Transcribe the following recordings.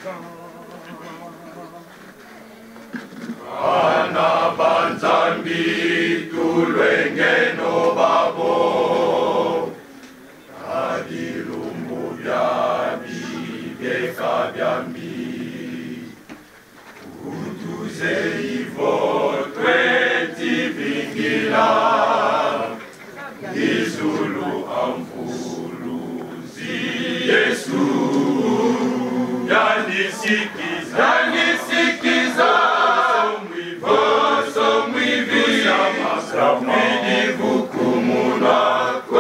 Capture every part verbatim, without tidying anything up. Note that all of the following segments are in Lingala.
Bana banzambi tulwengeno babo kadilumbu byabi byeka byambi utuze ivo tweti vingila izulu amfulu zi Yesu yanisikiza yanisikiza Samini vukumu lako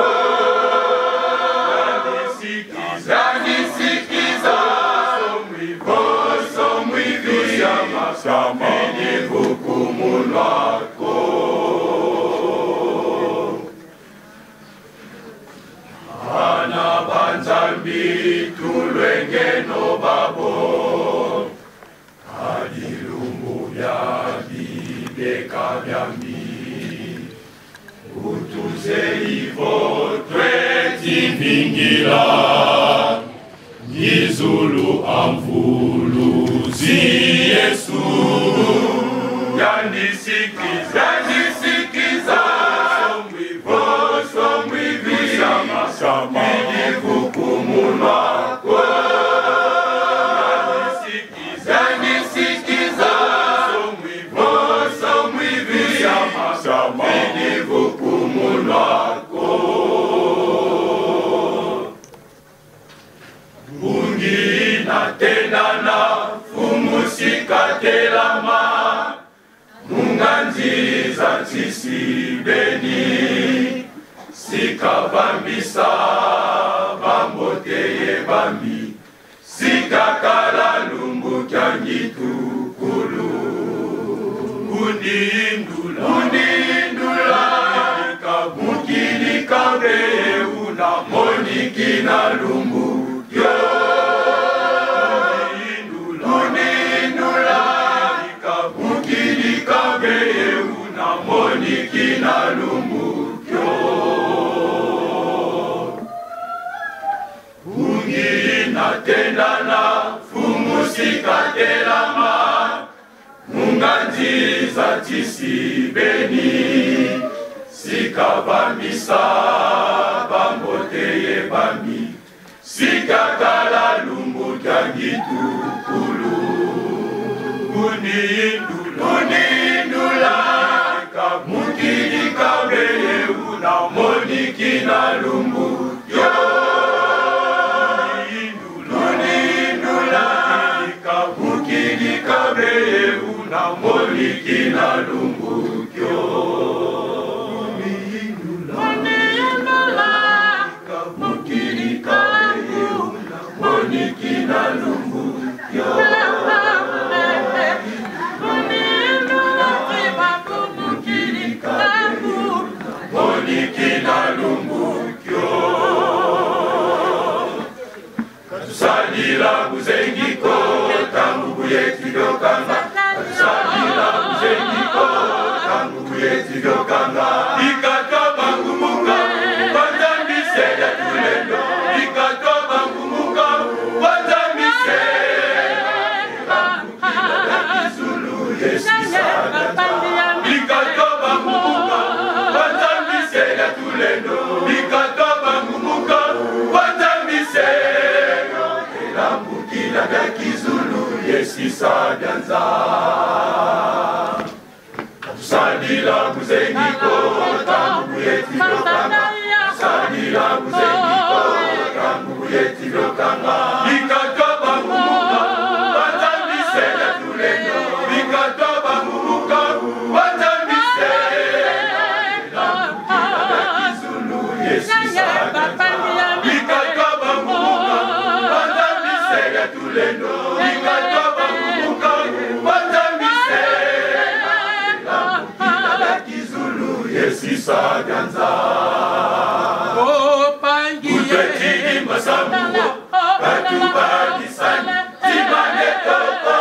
yanisikiza yanisikiza somwivo somwivi samini vukumu lako ana banzambi tulwengeno babo adilumbu byabi byeka byambi utuze ivo tweti vingila izulu amvulu zi Yesu yanisikiza yanisikiza somwivo somwivi sama sama vukumu lako yanisikiza yanisikiza somwivo somwivi sama sama vukumu lako bungi na tenana fumusika telama munganziza tsisibeni sika bambisa bamboteye bambi sika kala lumbu kyangitukulu unindula unindula mukili kabe una moniki na lumbu yo unindula unindula mukili kabe una moniki na lumbu yo ungi na tendana fumusika telama munganziza tsisibeni sika bambisa bamboteye bambi sika kala lumbu kyangitukulu unindula unindula mukili kabeye una moniki na lumbu yo unindula mukili kabeye una moniki na lumbu yo Salila buzengiko tangu buyeti dokanga Salila buzengiko tangu buyeti dokanga Ikatoba ngumuka Banzambise ya tulendo Ikatoba ngumuka Banzambise Ikambukila ya kizulu Yesisagata Ikatoba ngumuka Banzambise ya tulendo Ikatoba ngumuka Banzambise Lambukila ya kizulu yesisaganza Salila buzengiko tangu buyeti dokanga Salila buzengiko tangu buyeti dokanga Ikatoba ngumuka Banzambise ya tulendo Ikatoba ngumuka Banzambise Lambukila ya kizulu yesisaganza Ikatoba ngumuka Banzambise ya tulendo Ikatoba ngumuka Banzambise Lambukila ya kizulu yesisaganza Kutwetili masamuo Katubadisani Zimane toko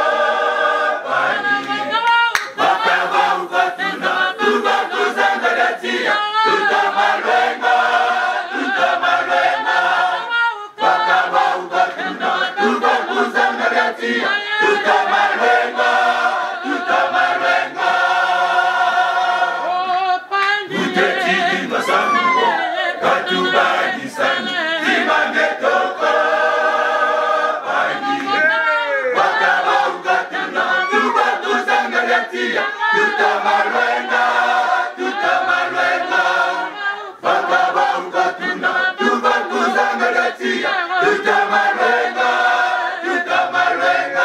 Pani Wakawa ukatuna Tuba kuzangadatia Tutamalwenga Tutamalwenga Wakawa ukatuna Tuba kuzangadatia Zangaletia, Tuta Malwenga, Tuta Malwenga. Uteti Masambo, Katuba Disani, Timangetoko, Pani, Wakaba Ukatuna, Tuba Zangaletia, Tuta Malwenga, Tuta Malwenga. Wakaba Ukatuna, Tuba Zangaletia, Tuta Malwenga, Tuta Malwenga.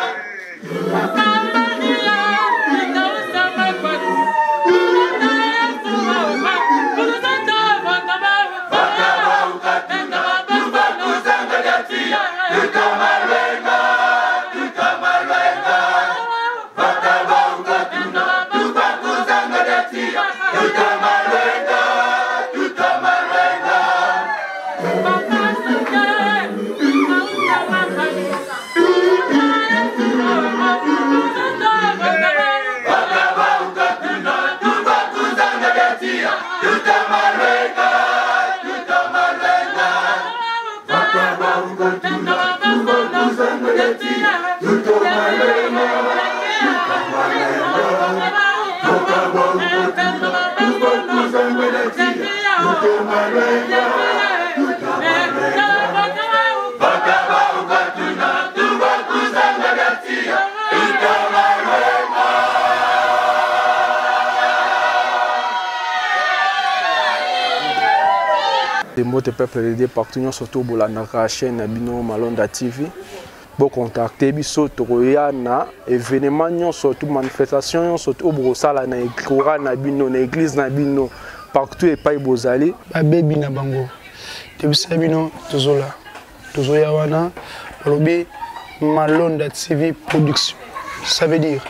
Les mots de peuple aidés partout, surtout pour la chaîne Bino Malonda T V. Pour contacter biso tokoya na événement surtout manifestation surtout pour ça la na écora na bino na église na bino partout et pas bozali ba baby na bango tebisa bino tozola tozoya wana lobi Malonda T V production. Ça veut dire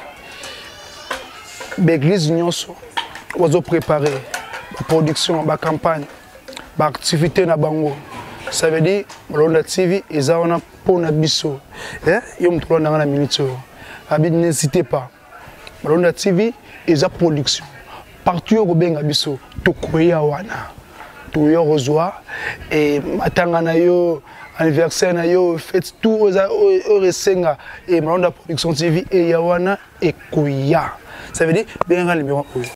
l'église nyonso ozo préparer la production ba campagne ba activité na bango. Ça veut dire Malonda T V eza wana pona biso. Eh yo mtolo na na minute. Abi n'hésitez pas. Malonda T V eza production. Partout yo benga biso tokoya wana. Toyo rezoa et matanga na yo anniversaire na yo fête tout aux resenga et Malonda production T V et yawana et koya. Ça veut dire benga numéro un.